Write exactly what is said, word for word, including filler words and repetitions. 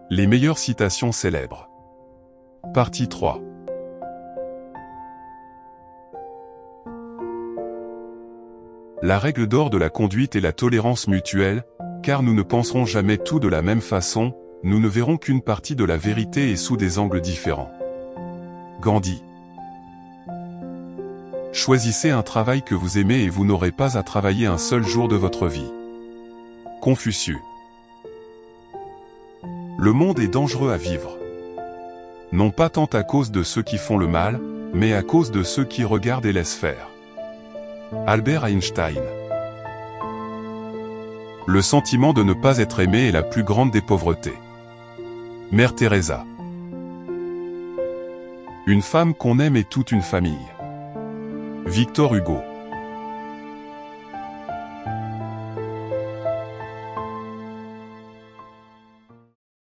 Les meilleures citations célèbres. Partie trois. La règle d'or de la conduite est la tolérance mutuelle, car nous ne penserons jamais tout de la même façon, nous ne verrons qu'une partie de la vérité et sous des angles différents. Gandhi. Choisissez un travail que vous aimez et vous n'aurez pas à travailler un seul jour de votre vie. Confucius. Le monde est dangereux à vivre. Non pas tant à cause de ceux qui font le mal, mais à cause de ceux qui regardent et laissent faire. Albert Einstein. Le sentiment de ne pas être aimé est la plus grande des pauvretés. Mère Teresa. Une femme qu'on aime est toute une famille. Victor Hugo.